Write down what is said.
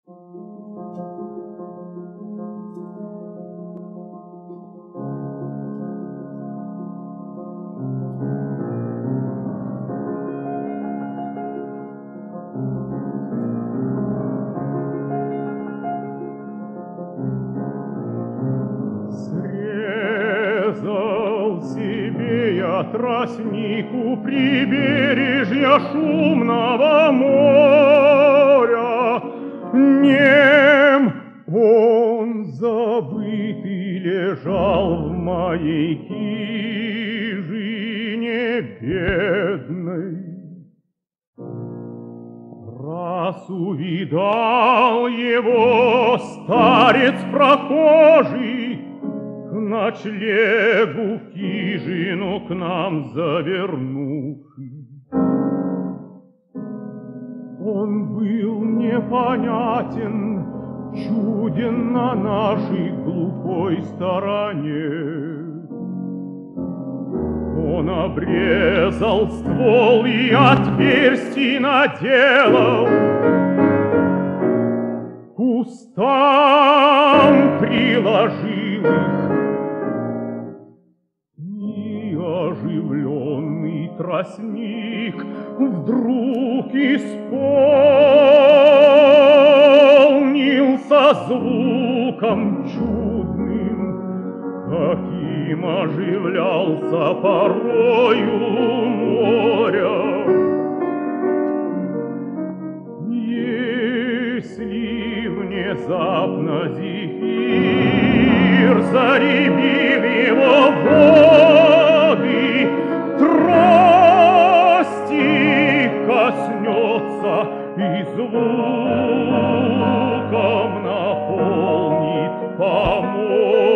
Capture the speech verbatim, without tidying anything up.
Срезал себе я тростник у прибережья шумного моря. Нем он забытый лежал в моей хижине бедной. Раз увидал его старец прохожий, к ночлегу в хижину к нам завернувший. Он был непонятен, чуден на нашей глухой стороне. Он обрезал ствол и отверстий наделал, кустам приложил их, и оживленный тростник вдруг исполнился звуком чудным, каким оживлялся порою моря. Если внезапно зефир заребил его воды, трости коснется и звуком наполнит помор.